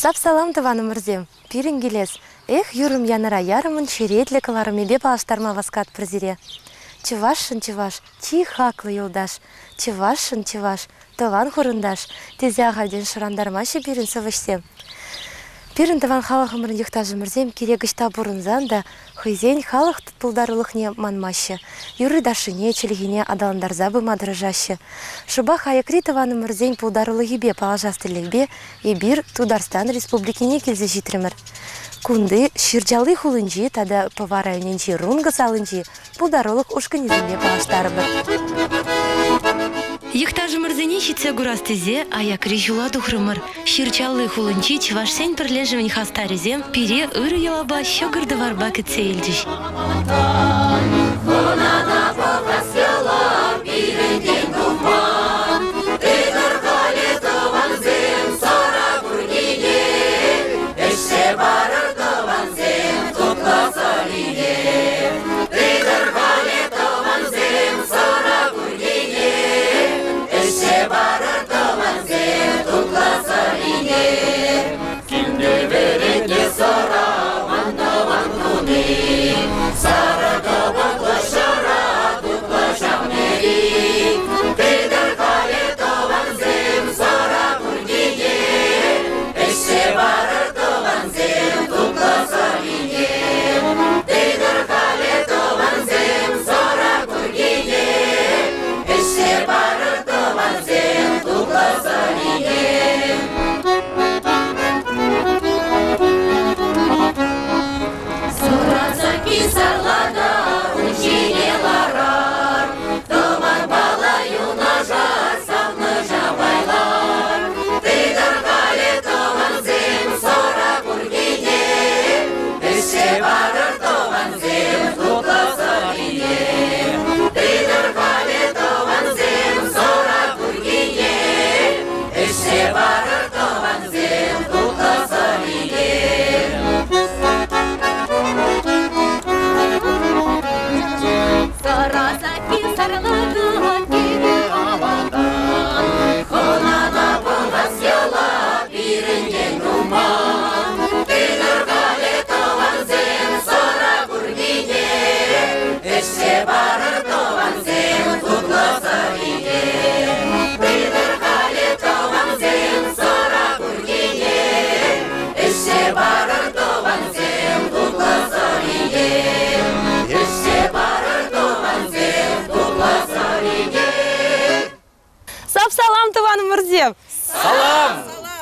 Сап-салам тываным мырзем, пирин келес. Эх, юрым яныра ярымын черетлі кыларымебе палаштарма васкат прозире. Чывашшын чываш, чих хаклы юлдаш. Чывашшын чываш, тыван хурындаш. Тезе ағалден шырандармашы пирин сывышсем. Пирин тыван халахымырын юхтажы мырзем керегішта бұрынзан да хызен халық тұтпылдарылықне манмашы. Юры дашыне, челгене адаландарза бы мадырыжашы. Шуба хаякри тываны мырзен пулдарылығыбе палажастылықбе ебір Тударстан республикине келзі житримір. Кунды ширжалы хулынжи, тада поварайненжи рунга салынжи пулдарылық ушканезімбе палаштары бір. Юхтажы мырзене шитсе гурастызе, аякри жула духрымыр. Ширчалы хулынчи чывашсен пірлежімін хастарызем, пире ұры елаба шогырды варба кітсе елдіш. Сап-салам тываным мырзем! Салам!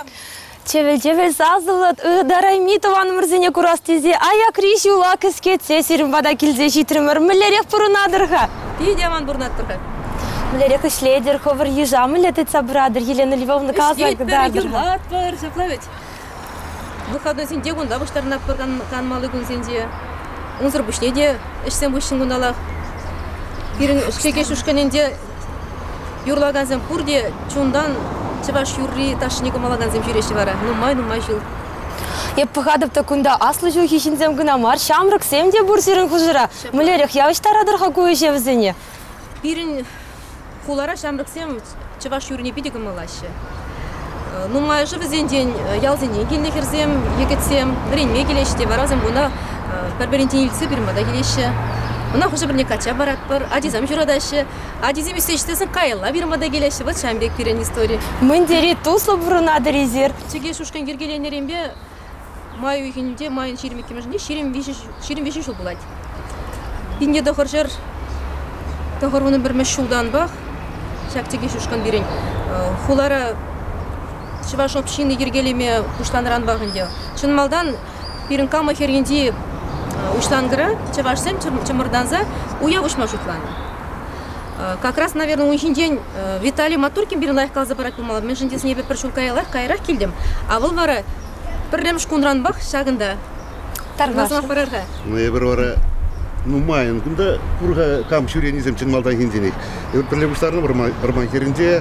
Чевел-чевел сазылыт, дарайми тываным мырзене курастызе, аяк риши ула кіскетсе, сирім бада келзе житримір, мүлерек бұрынадырға. Тидеман бұрынадырға. Мүлерек үшледер, ховыр ежа мүлетет сабырадыр, Елена Львовна казлагдардырға. Ежлар бар, жаплавет. Выходной сенде гунда бұштарына пырған канмалы күн сенде. Унзыр бұшледе, ішсен бұшын гундалақ. Керін ішкекеш үшкененде юрлаган зем пурде, чундан чываш юрри ташынекі малаган зем жүреші бара. Нумай жыл. Еппығадып күнда аслы жыл хешінзем гынамар, шамрық семде бұр сирін құжыра. Мүлерек яуштарадырға көйше візіне. Бірін хулара шамрық сем чываш юріне бедегі малашы. Нумай жыл візенден ялзене келіне керзем, егетсем, біренме келеште баразым бұна пәрберентен елсі бірмада келеші. Мына хуже бірне кача барат бар, адизам жүрадашы, адизем үстештесін қайылла бірмада келеші, вот шамбек бірен история. Мындері туслы бұрынады резер. Чеге шушқан кергеленерен бе, май үйгенде, майын шерім екемежінде, шерім веші жыл болады. Бінде доғыр жыр, доғыр оны бірме шулдан бақ, шак чеге шушқан бірен. Хулары шываш общины ергелеме ұштаныран бағынде. Шын малдан бірін калма хергенде ушлангыра, чавашсем, чамырданза, уя ушма шутланы. Как раз, наверное, уйшин день Виталий Матуркин бірін лайыққал забарат болмалы. Мен жындесін ебе бір шулкаялар, кайрақ келдім. А бұл бары бірлем шкунран бақ шағында. Тарғаш. Ну, ебір бары, майын күнді құрға кам шүренізем чын малдан хенденек. Ебір бірлем ұштарыны бірман керінде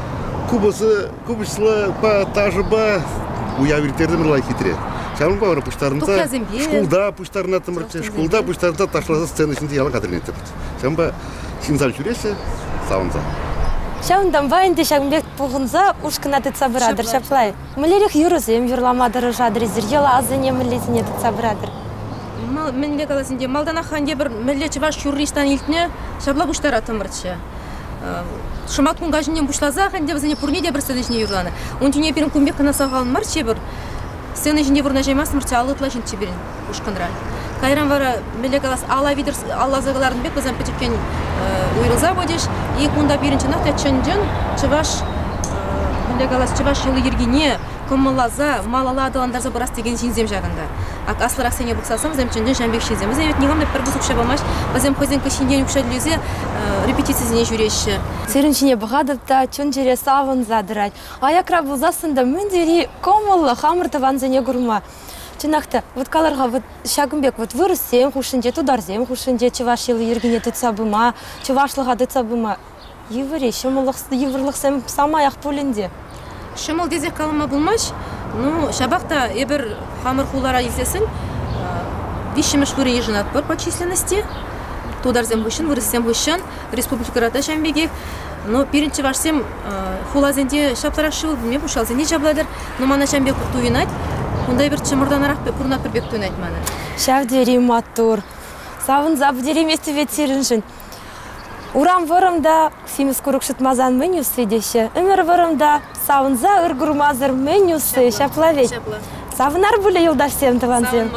кубышлы па тажы ба уя вертерді бір лай хитре. Шамын бауыры пұштарында, шкулда пұштарына тымыртшы, шкулда пұштарында ташласа сцена ішінде яла қадырын етті. Шамын ба шинзал жүресі, сауынса. Шаундан байынды шагымбек бұғынза ұшқына тұтса бұрадыр, шаплай. Мүлерек юрызем юрламадыры жадырызыр, ела азыне мүлетіне тұтса бұрадыр. Мінле қаласынде малдана ханде бір мүле чываш юрлиштан илтіне шабла бұштар атымыртшы. Шымат күнға жинен бұшлаза ханде бізіне пұрнеде бір сәдешіне юрланы. Он түне берін күнбек қына сағалын марче бір сцена жинде вұрна жаймас мұртше алытла жин чеберін ұшқындыра. Кайран вара мүле қалас ала видер алла зағыларын бек бізен петіркен уйрылза бодеш. И кунда берінші нақта чынжын чываш мүле қалас чываш жылы ергене коммалаза малала адаландарза бұрас деген жинзем жағында. Ак аслырақ сене бұқсасам, зәмчінжен жәмбек шезем. Біз әвет неғамда бір бұзық шабамаш, бізем көзен көшінден үкшадлезе репетициясыне жүреші. Серінчіне бұғадыпта, чын жере савын задырай. Аякра бұлзасында мүндері коммалы хамырты ванзане ғұрма. Чынақта, вот каларға вот шагымбек вот вырыссем хушынде, тударзем хушынде, чываш елы ергене тұтса бұма, чывашлыға тұтса бұма. Евірі, евірлықсем самаяқ полінде. Шымыл дезек қалыма бұлмаш, шабақта ебір хамыр хулара елсесін, вишіміш көрі ежінат бір по численности, тударзем бұшын, вырыссем бұшын, республикарата шамбеге. Перінші вашсем хулазенде шаптарақ шывыл білме бұшалзенде жабладыр, но мана шамбек туйынат, ондай бір чымырданарақ құрнат бір бек туйынат маны. Шавдері матур, савын забдері месті ветеріншін. Урам вырымда симіз көрікшіт мазан менюсы деші. Өмір вырымда савынза ұрғырмазыр менюсы шаплавет. Савынар бұлі елдаш сем тыванзем.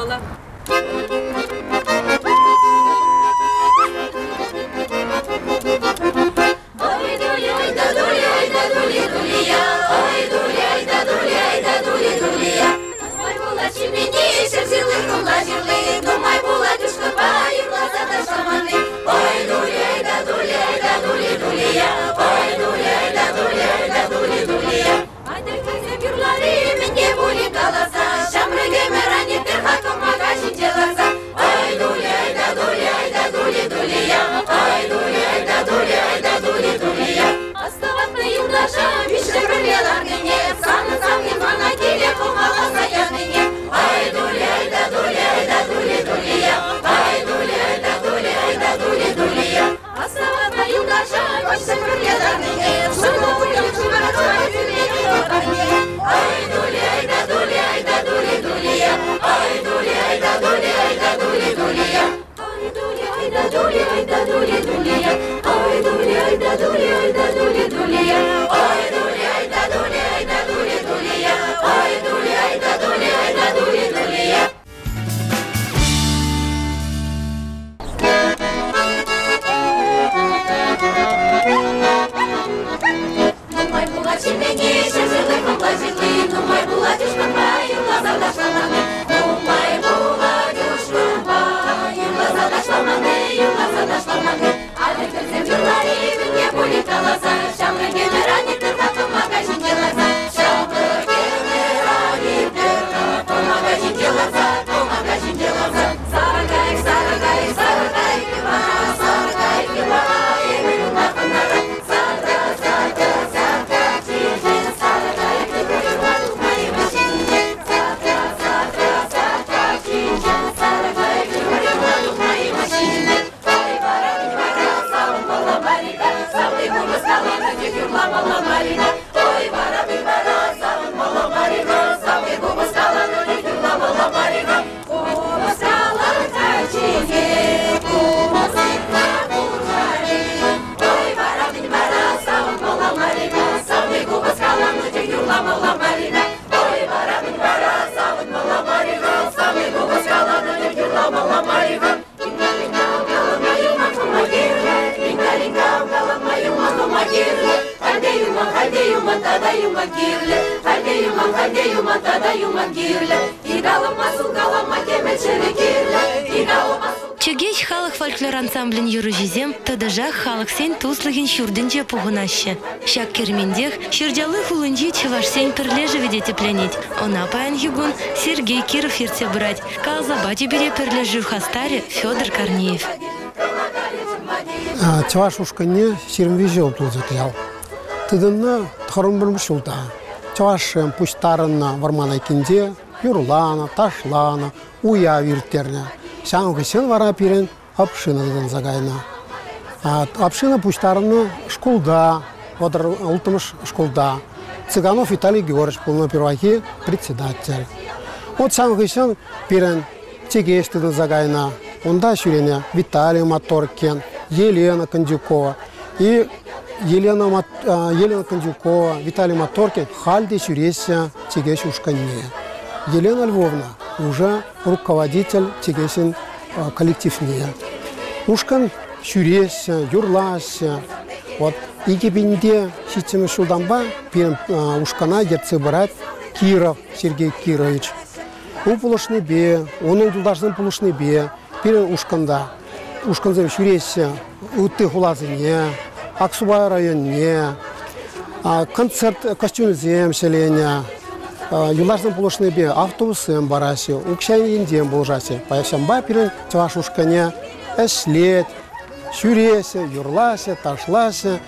Чегеч халық фольклор ансамблін юрыжизем тадыжақ халық сен туслыгин шурдынже пугынащы. Шак кермендех шырджалы хулынжи чываш сен пірлежі ведете пленеть. Она паян югун Сергей Киров ерте брать. Калза бати бере пірлежі хастаре Федор Корнеев. Чываш ушканне сирмвизел тулзатыял. Тыдынна тхарун бір мүшілда. Чываш пуштарынна вармана кинде, юрлана, ташлана, уя вирттерне. Шаңғы сен вара пирен апшина деден загайна. Апшина пуштарыны шкулда, ултымыш школда. Цыганов Виталий Георгиевич был на перваки председатель. Вот сам гыщен пирен Чегештыдын загайна. Онда шюрене Виталий Моторкин, Елена Кондюкова. И Елена Кондюкова, Виталий Моторкин хальде шюреся Чегеш ушканне. Елена Львовна уже руководитель Чегесин коллективне. Ушкан шюреся, юрлася. Вот. И кибинде ситимы шулданба пирен ушкана ерцы брать Киров Сергей Кирович. У полушный бе, он должен полушный бе, пирен ушканда. Ушканзем шюреся, уты хулазыне, Аксубай районе, концерт костюмзем селения, юлаждан полушный бе, автобусем бараси, укшайни индем болжаси. Паяшамба пирен чаваш ушкане, эшлет, шюреся, юрлася, ташлася.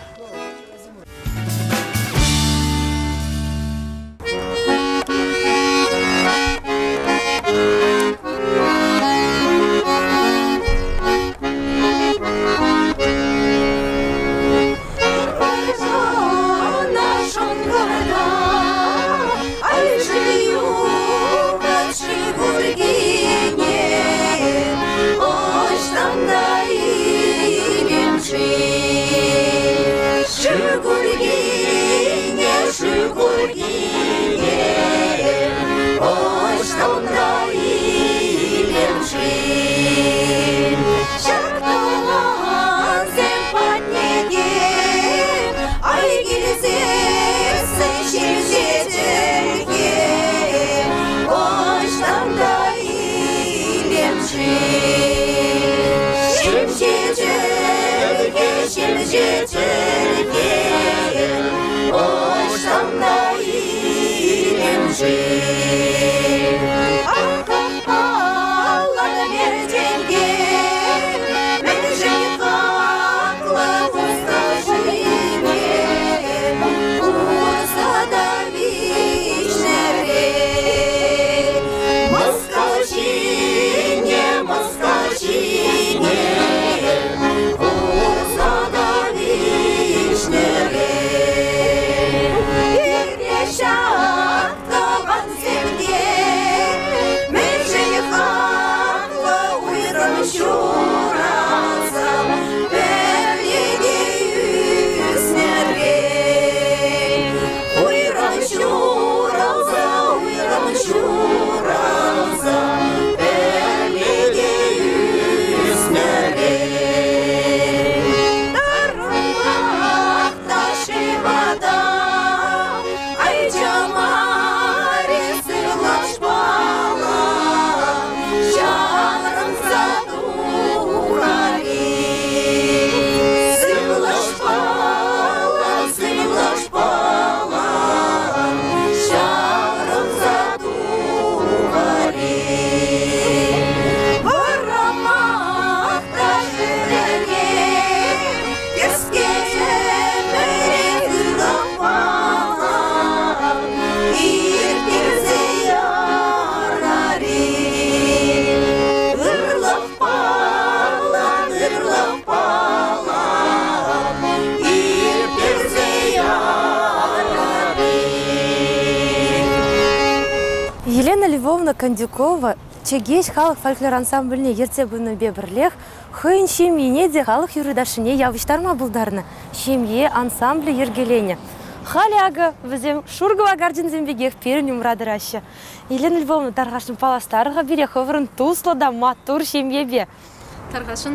Елена Львовна Кондюкова Чегеш халық фольклор ансамбліне ерте бұны бебірлех, хүйін шемьене де халық юридашыне явыштарма бұлдарны, шемье ансамблі ергелене. Халяга візем шургова гардинзембегех перін умрадырашы. Елена Львовна тарғашын паластарыға бере хывырын туслада матур шемьебе. Тарғашын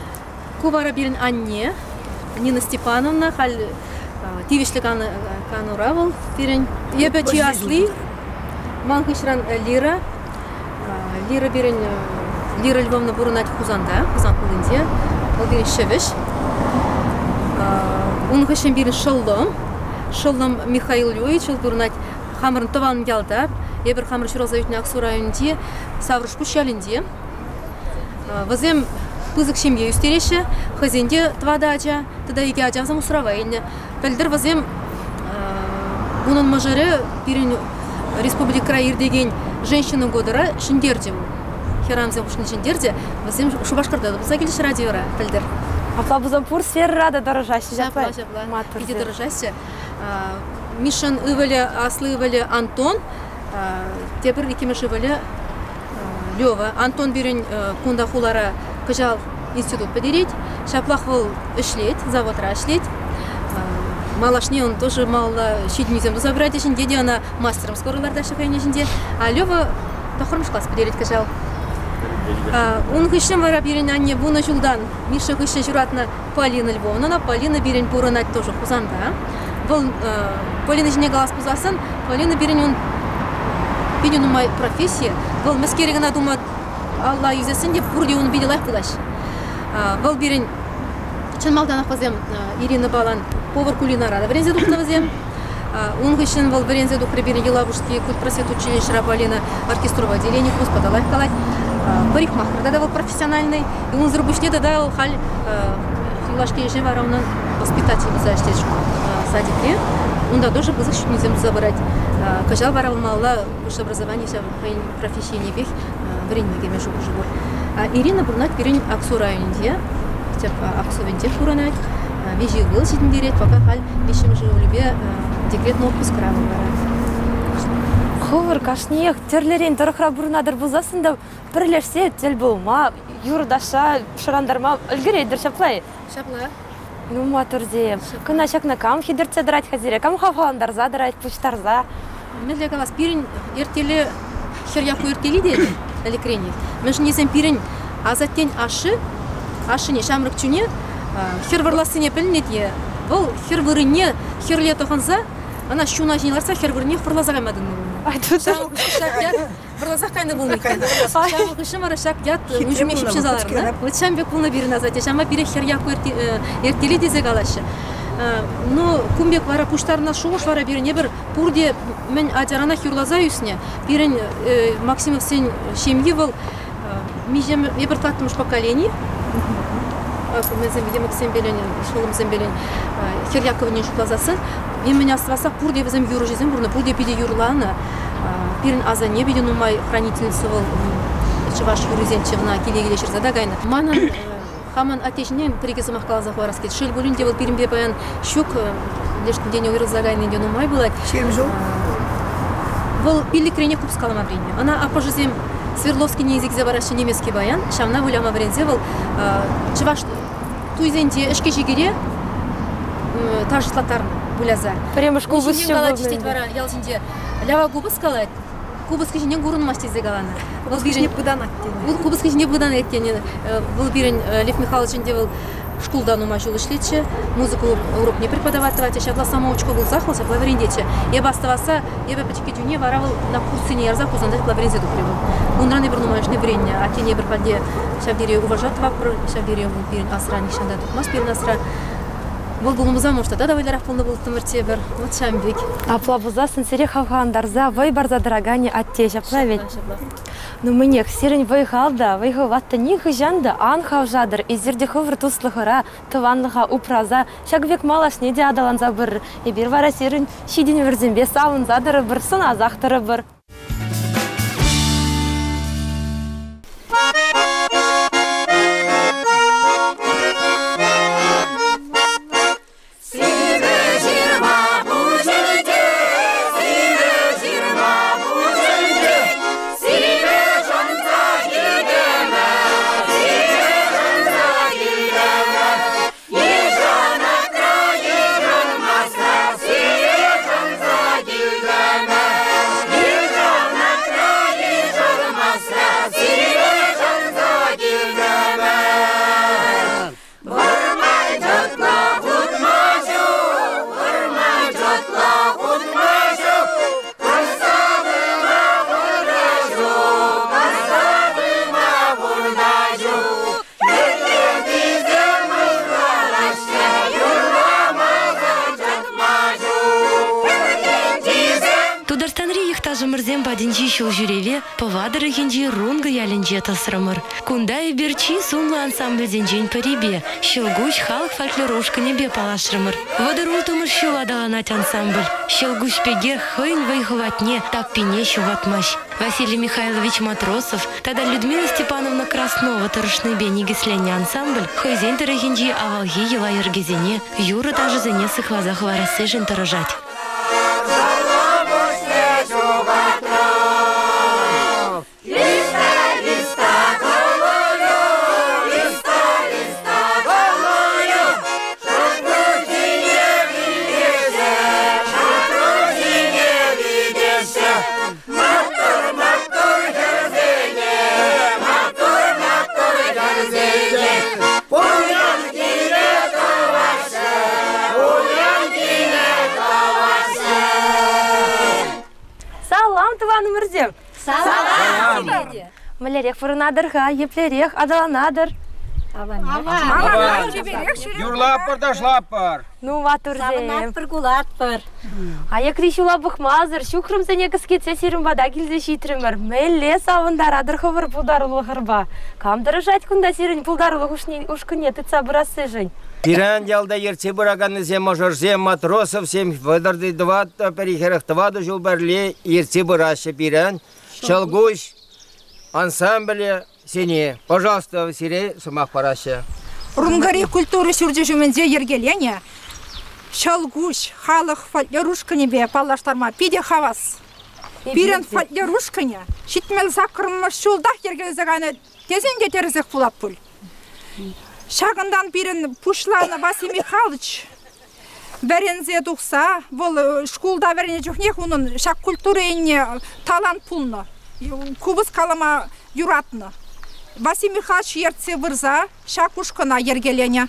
кубара берін анне, Нина Степановна, хал тивишлі кануравыл берін ебе чиясли. Манхышран Лира берін Лира Львовна бұрынат Хузан кулынде, ол берін шевіш. Унхышын берін Шыллым Михаил Львович, ол бұрынат хамырын тыванын geldi. Ебір хамыр шыралзавитіне Ақсу районінде, Саврыш Кушалінде. Вазем пызык шемье үстереші, хазенде твадача, тада еге ажағзам ұсыравайны. Пәлдір вазем бұнын мажары берін Республика Краир деген женщина годыра шиндерде. Херамзем ушын шиндерде, вазем шубашқырда бұза келіш радиора пәлдір. Аплабузан пур сфера рада дорожащий. Жапла. Иди дорожащий. Мишан ывали, аслы ывали Антон. Тепер икимеш ывали Лёва. Антон берен кунда хулара кыжал институт подерить. Шаплах был эшлеть, заводра эшлеть. Малашне он тоже мало щитнизем забрать, еще где она мастером скоро лардаши хайнежинде. А Лёва тохормш класс подерить кыжал. Он хышем вара берен анне буна жулдан. Миша хышем журатна Полина Львовна. На Полина берен буранать тоже хузанда. Был Полина жне голос пузасан. Полина берен он беден умай профессия. Был маскерегана думает Алла юзесен деп бурди он беделах булаш. Был берен чанмалдан ахвазем Ирина Балан повар кулинара. Врензе духтавазем. Он хышем был врензе духре берен Елабужский культпросвет училище Рабалина оркестровое отделение господа калать. Парикмахер, да, был профессиональный, и он зарубежне дал халь филашки жива равно воспитатель за садике. Он да тоже был защитником забрать. Кажал варал мало уж образование все профессии не бег время между живут. Ирина Бурнат перен Аксура Индия, типа Аксувенте Бурнат, вижу был сидим директ, пока халь вещим живу любе декретный отпуск равно. Ховар кашниях терлерин торохра бурнадыр булзасында бирлешсе тел булма юрдаша шарандарма өлгөрөйдүр шаплай. Шапла. Ну матурзе. Кына шакна кам хидерце драть хазире, кам хавандар задрать пуштарза. Медля галас пирин ертеле херяку ертели деди элекрени. Меж низем пирин азаттен ашы не шамрык чуне херварласыне пилнетье. Бул хервырыне херле тоханза она шуна жинларса хервырыне фырлазага мадын. Ай тут Фырлазак кайны булмый кен. Шамы кышым ара шак ят ужуме шипшезаларна. Вот шамбек булна бирин азатте шама бире херяку ертели дезе галашы. Ну, кумбек вара пуштарна шугуш вара бирин ебір пурде мен адярана хюрлаза юсне. Бирин Максимов сен шемьи был мижем ебір таттымыш поколений. Мен Максим Белен, шолым Белен, херяковне шуплазасы. Мен меня оставался пурде везем юру жизнь, бурна пурде пиде юрлана. Бирин аза не беден умай хранительница был чеваш юризенчевна келегеле шерзада гайна. Манан хаман отечне пригеза махкала захвараскет. Шель булин девал пирмбе баян щук лишний день уверза гайна ден умай была. Чем жил? Был пили крене кубскала маврине. Она апожизем Свердловский не язык забараща немецкий баян. Шамна вуляма врензевал чеваш туйзенде эшке жигере тажыслатар буляза. Премыш кубыс ялжинде лява кубыс калать. Кубыс кижинен гурун мастизе галана. Был бирен будан Ул кубыс кижине будан эткене. Был бирен Лев Михайлович девал школдан умажул ишлече, музыку урок не преподавать, шагла самоучка был захлася плавриндече. Я баставаса, я бы почти дюне воровал на курсы не ярзак узандать плавринзе дупривал. Он рано вернумаешь не время, а те не берпаде шабдире уважат вапр, шабдире был бирен асра не шанда тут бирен асра. Был музамуш тогда давай полный был тамертебер. Вот шамбик. Аплабузасын сере хавгандарза вай барза дорогане оттежа плавить. Ну мне сирень выйхалда, выйхаватта ни хыжанда ан хавжадыр, изерде хывыр туслыхыра, тыванлыха упраза, шагвек малаш неде адаланза бір, и бир вара сирень шидин верзембе савынзадыры бір, сыназақтыры бір. Yeah. жымырзем бадинчи шул жүреве, повадыры хинчи рунга ялінже тасырымыр. Кунда иберчи сумлы ансамбльден жен парибе, шылгуш халық фольклорушка небе палашрымыр. Водыр ултымыр шул адаланать ансамбль. Шылгуш пеге хын вайхыватне, таппине шуватмаш. Василий Михайлович Матросов, тогда Людмила Степановна Краснова тарышны бенигислене ансамбль, хойзен тарахинчи авалги ела ергезене, Юра даже зене сыхвазах варасы жен таражать. Салам! Малярек фырынадырға, еплерек, адаланадыр. Юрлаппыр да шлаппыр. Ну, ватурзем. Сабынатпыр, гулатпыр. Аяк ришула бұқмазыр, шукрым зәне кіскетсе серім бада келзе шитірімір. Мәлі савындар адырхывыр пұлдарылы ғырба. Камдыры жать күнда серін пұлдарылы ұшкыне тұтса бұрасы жын. Пиран ялда ерце бұрағаны зем мажорзем матросов сем выдарды два перехерах тваду жыл бәрле ерце бұрашы пиран. Шалгуш ансамбле сене. Пожалуйста, Василий, сумах параще. Рунгари культуры сүрдежіменде ергелене. Шалгуш, халық фольклорушкане бе палаштарма пиде хавас. Пирен фольклорушкане. Шитмел сақырмыш шулдақ ергелезіганы тезенге терізік пулап пул. Шағындан пирен пушланы Василий Михайлович Верензе дұқса, бұл школда верене жүхнек, оның шақ культурене талант пулны. Кубыз қалама юратны. Василий Михайлович ерце вырза, шақ ұшқына ергелене.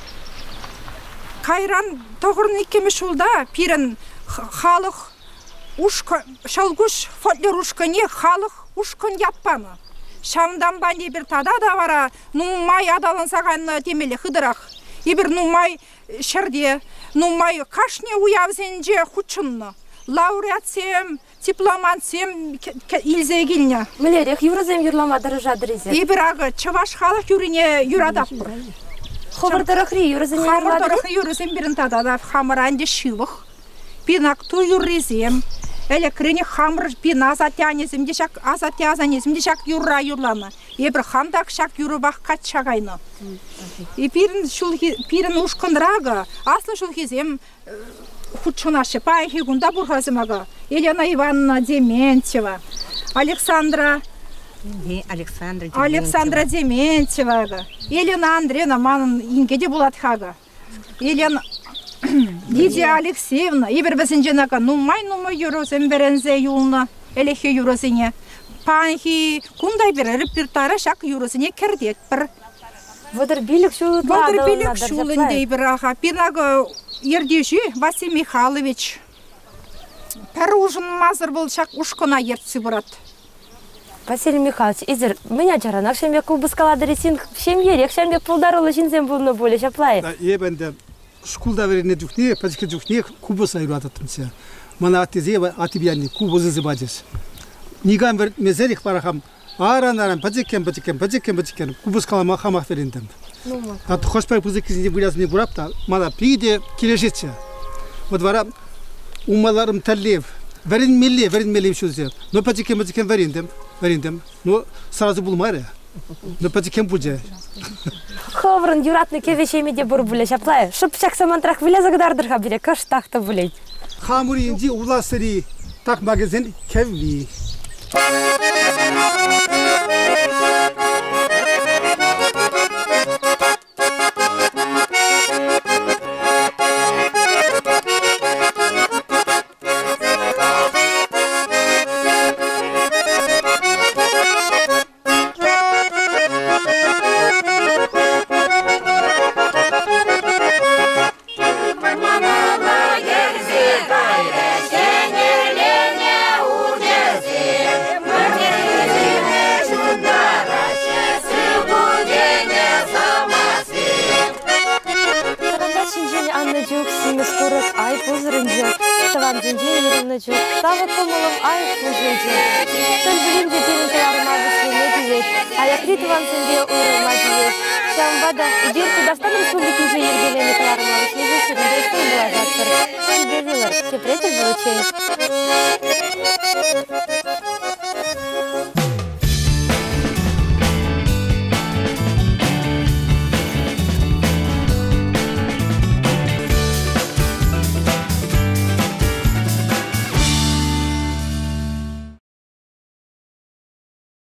Кайран тоғырын екеме шулда пирен халық шалгуш фольклор ұшқыне халық ұшқын яппаны. Шамдан бәнде бір тада да бара, нумай адалансағаны темелі қыдырақ. Ебір нумай шырде, нумай қашне уявзенже құчынны. Лауреатсем, дипломатсем илзегіліне. Малярек юрызем юрламадыры жадырызе. Ебір ағы чываш халық юрине юрадаппыр. Хобырдырықри юрызем юрладыры? Хобырдырықри юрызем бірін тада да хамыранде шивық. Пинакту юррезем. Электріне хамыр пин азатянезім де шак азатязанезім де шак юрра юрланы. Ебір хамдақ шак юрыбақ қат шағайны. Пирін ұшқындырағы, аслы шулхезем худшынашы пайхи гунда бұрғазымаға. Елена Ивановна Дементьева, Александра Дементьева, Елена Андреевна манын ингеде бұлатхаға. Елена Лидия Алексеевна, ебір бізін женаға нумай юрозен берензе юлына, әлехе юрозене. Панхи кундай бір репертары шақ юрозене кердет бір. Вадыр билік шулы шулынде бір аға. Пинағы ердежі Василий Михайлович. Пәрі ұжын мазыр бұл шақ ұшқына ертсі бұрат. Василий Михайлович, изір, меня жаранақ шембе кубыз каладыресін, шемберек шембе пұлдарылы жинзен бұлны бөлі шаплай. Ебенде школда верене жүхне, пәзіке жүхне кубыз айру ататымся. Мана аттезе атыбияны кубызы зыбадес. Ниган вер мезерих барахам, аран, пәзікен, кубыз калама хамақ верендім. Аты хошпай пызыкізінде бұлязыне бұрапта, мана приде келешетсе. Вот вара умаларым тәллев, верен шузе. Но пәзікен верендім. Но сразу бұлмары. Но пәзікен бұлже. Ховрын юратны кевешеме де бұр бұле шаплай. Шыпшак самантрақ віле загдардырға біле, каш тақты бұлей. Хамури инди уласыри так магазин кевви. Ушкурык ай пузырынчы, шыванзынчы юрынычы, савы кымылым ай пузырынчы. Сөлбілінде перінкіларыма бүшлеме дейет, аяқри тывансынде уйрылма дейет. Шамбада, егер Тудастан республикинче ергеленікіларыма бүшлеме сүрінде сын была жатыр. Сибевилар, тепретель получень.